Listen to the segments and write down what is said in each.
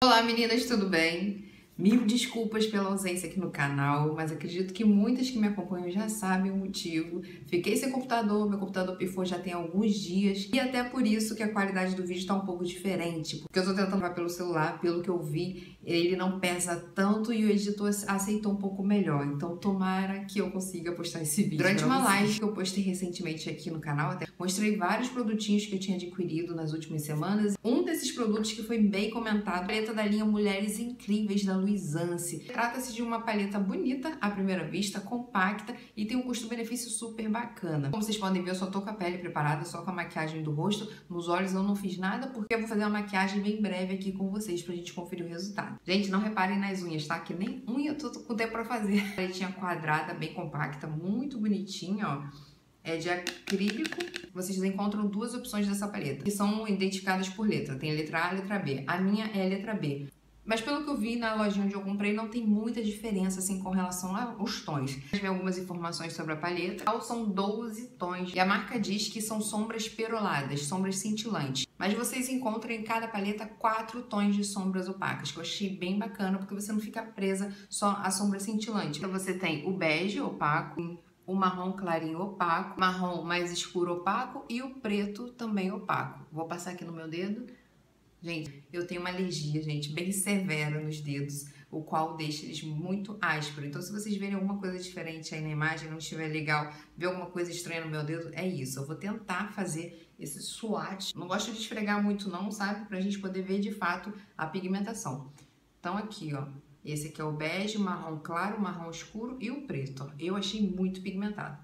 Olá meninas, tudo bem? Mil desculpas pela ausência aqui no canal, mas acredito que muitas que me acompanham já sabem o motivo. Fiquei sem computador, meu computador pifou já tem alguns dias e até por isso que a qualidade do vídeo está um pouco diferente, porque eu tô tentando gravar pelo celular, pelo que eu vi, ele não pesa tanto e o editor aceitou um pouco melhor, então tomara que eu consiga postar esse vídeo. Durante uma live que eu postei recentemente aqui no canal, até mostrei vários produtinhos que eu tinha adquirido nas últimas semanas. Um desses produtos que foi bem comentado, a paleta da linha Mulheres Incríveis da Luisance. Trata-se de uma paleta bonita à primeira vista, compacta e tem um custo-benefício super bacana. Como vocês podem ver, eu só tô com a pele preparada, só com a maquiagem do rosto. Nos olhos eu não fiz nada porque eu vou fazer uma maquiagem bem breve aqui com vocês pra gente conferir o resultado. Gente, não reparem nas unhas, tá? Que nem unha eu tô com tempo pra fazer. A paletinha quadrada, bem compacta, muito bonitinha, ó. É de acrílico. Vocês encontram duas opções dessa paleta, que são identificadas por letra. Tem a letra A e a letra B. A minha é a letra B. Mas pelo que eu vi na lojinha onde eu comprei, não tem muita diferença assim com relação aos tons. Tem algumas informações sobre a paleta. São 12 tons. E a marca diz que são sombras peroladas, sombras cintilantes. Mas vocês encontram em cada paleta 4 tons de sombras opacas, que eu achei bem bacana, porque você não fica presa só à sombra cintilante. Então você tem o bege opaco, o marrom clarinho opaco, marrom mais escuro opaco e o preto também opaco. Vou passar aqui no meu dedo. Gente, eu tenho uma alergia, gente, bem severa nos dedos, o qual deixa eles muito ásperos. Então, se vocês verem alguma coisa diferente aí na imagem, não estiver legal, ver alguma coisa estranha no meu dedo, é isso. Eu vou tentar fazer esse swatch. Não gosto de esfregar muito não, sabe? Pra gente poder ver de fato a pigmentação. Então, aqui, ó. Esse aqui é o bege, o marrom claro, o marrom escuro e o preto, ó. Eu achei muito pigmentado.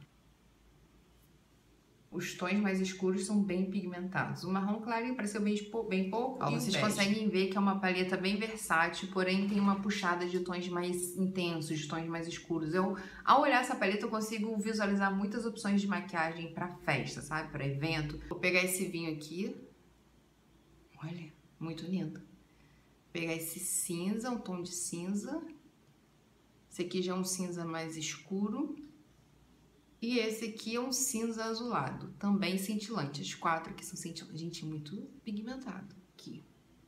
Os tons mais escuros são bem pigmentados. O marrom clarinho pareceu bem pouco. Ó, vocês conseguem ver que é uma paleta bem versátil, porém tem uma puxada de tons mais intensos, de tons mais escuros. Ao olhar essa paleta, eu consigo visualizar muitas opções de maquiagem pra festa, sabe? Pra evento. Vou pegar esse vinho aqui. Olha, muito lindo. Vou pegar esse cinza, um tom de cinza. Esse aqui já é um cinza mais escuro. E esse aqui é um cinza azulado, também cintilante. Os 4 aqui são cintilantes. Gente, muito pigmentado aqui.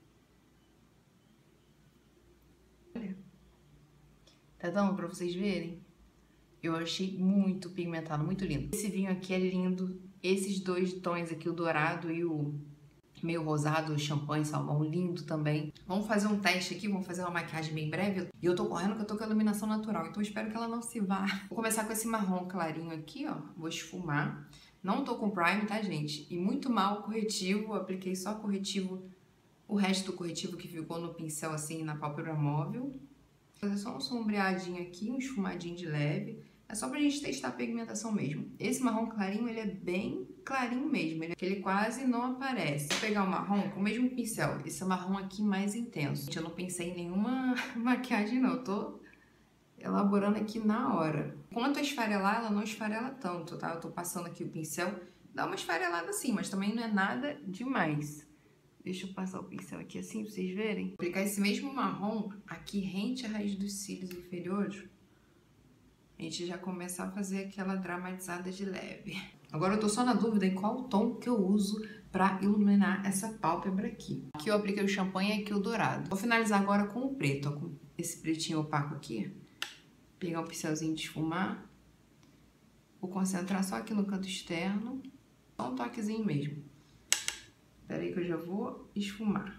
Olha. Tá dando pra vocês verem? Eu achei muito pigmentado, muito lindo. Esse vinho aqui é lindo. Esses dois tons aqui, o dourado e o meio rosado, champanhe, salmão, lindo também. Vamos fazer um teste aqui, vamos fazer uma maquiagem bem breve. E eu tô correndo que eu tô com a iluminação natural, então eu espero que ela não se vá. Vou começar com esse marrom clarinho aqui, ó. Vou esfumar. Não tô com prime, tá, gente? E muito mal corretivo, apliquei só corretivo, o resto do corretivo que ficou no pincel, assim, na pálpebra móvel. Vou fazer só um sombreadinho aqui, um esfumadinho de leve. É só pra gente testar a pigmentação mesmo. Esse marrom clarinho, ele é bem clarinho mesmo. Ele quase não aparece. Vou pegar o marrom com o mesmo pincel. Esse marrom aqui mais intenso. Eu não pensei em nenhuma maquiagem, não. Eu tô elaborando aqui na hora. Enquanto esfarelar, ela não esfarela tanto, tá? Eu tô passando aqui o pincel. Dá uma esfarelada assim, mas também não é nada demais. Deixa eu passar o pincel aqui assim pra vocês verem. Vou aplicar esse mesmo marrom aqui rente à raiz dos cílios inferiores. A gente já começa a fazer aquela dramatizada de leve. Agora eu tô só na dúvida em qual tom que eu uso pra iluminar essa pálpebra aqui. Aqui eu apliquei o champanhe e aqui o dourado. Vou finalizar agora com o preto, ó, com esse pretinho opaco aqui. Pegar um pincelzinho de esfumar. Vou concentrar só aqui no canto externo. Só um toquezinho mesmo. Espera aí que eu já vou esfumar.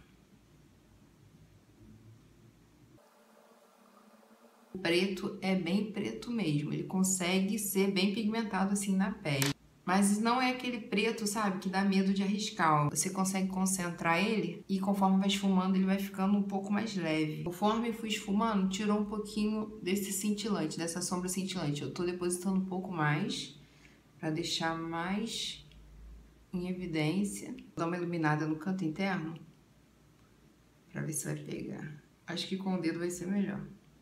O preto é bem preto mesmo, ele consegue ser bem pigmentado assim na pele. Mas não é aquele preto, sabe, que dá medo de arriscar. Você consegue concentrar ele e conforme vai esfumando ele vai ficando um pouco mais leve. Conforme eu fui esfumando, tirou um pouquinho desse cintilante, dessa sombra cintilante. Eu tô depositando um pouco mais pra deixar mais em evidência. Vou dar uma iluminada no canto interno pra ver se vai pegar. Acho que com o dedo vai ser melhor.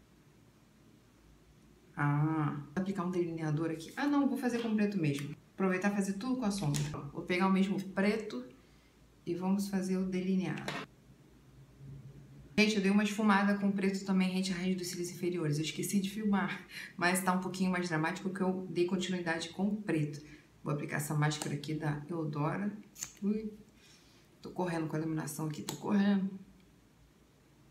Vou aplicar um delineador aqui. Não, vou fazer com preto mesmo. Aproveitar e fazer tudo com a sombra. Vou pegar o mesmo preto e vamos fazer o delineado. Gente, eu dei uma esfumada com preto também rente à raiz dos cílios inferiores. Eu esqueci de filmar, mas tá um pouquinho mais dramático porque eu dei continuidade com o preto. Vou aplicar essa máscara aqui da Eudora. Tô correndo com a iluminação aqui, tô correndo.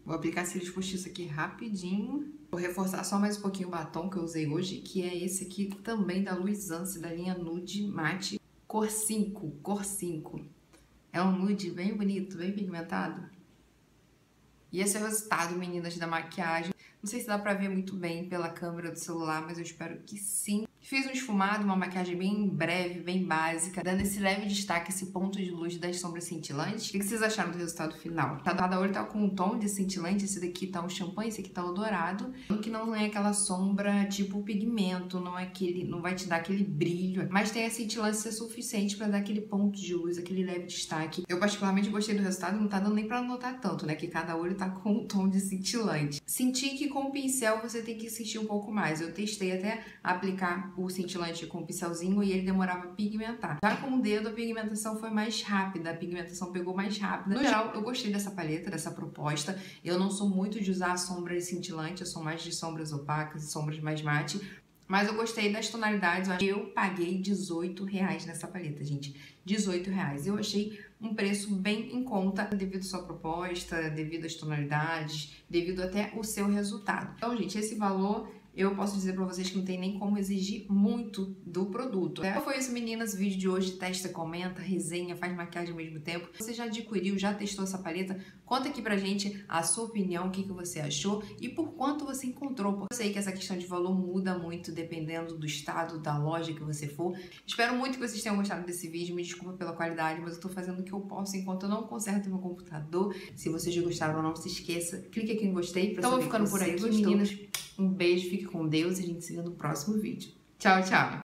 Vou aplicar cílios postiços aqui rapidinho. Vou reforçar só mais um pouquinho o batom que eu usei hoje, que é esse aqui também da Luisance, da linha Nude Matte, cor 5, cor 5. É um nude bem bonito, bem pigmentado. E esse é o resultado, meninas, da maquiagem. Não sei se dá pra ver muito bem pela câmera do celular, mas eu espero que sim. Fiz um esfumado, uma maquiagem bem breve, bem básica, dando esse leve destaque, esse ponto de luz das sombras cintilantes. O que vocês acharam do resultado final? Cada olho tá com um tom de cintilante, esse daqui tá um champanhe, esse aqui tá o dourado. O que não é aquela sombra tipo pigmento, não é aquele, não vai te dar aquele brilho, mas tem a cintilância suficiente pra dar aquele ponto de luz, aquele leve destaque. Eu particularmente gostei do resultado, não tá dando nem pra notar tanto, né, que cada olho tá com um tom de cintilante. Senti que com o pincel você tem que insistir um pouco mais. Eu testei até aplicar o cintilante com o pincelzinho e ele demorava a pigmentar. Já com o dedo a pigmentação foi mais rápida, a pigmentação pegou mais rápida. No geral, eu gostei dessa paleta, dessa proposta. Eu não sou muito de usar sombras cintilantes, eu sou mais de sombras opacas e sombras mais mate. Mas eu gostei das tonalidades. Eu paguei R$18 nessa paleta, gente. R$18. Eu achei um preço bem em conta devido à sua proposta, devido às tonalidades, devido até ao seu resultado. Então, gente, esse valor eu posso dizer pra vocês que não tem nem como exigir muito do produto. Então foi isso, meninas. O vídeo de hoje. Testa, comenta, resenha, faz maquiagem ao mesmo tempo. Você já adquiriu, já testou essa paleta? Conta aqui pra gente a sua opinião, o que você achou e por quanto você encontrou. Eu sei que essa questão de valor muda muito dependendo do estado, da loja que você for. Espero muito que vocês tenham gostado desse vídeo. Me desculpa pela qualidade, mas eu tô fazendo o que eu posso enquanto eu não conserto meu computador. Se vocês já gostaram, não se esqueça. Clique aqui em gostei pra saber. Então vou ficando por aqui, meninas. Um beijo, fique com Deus e a gente se vê no próximo vídeo. Tchau, tchau!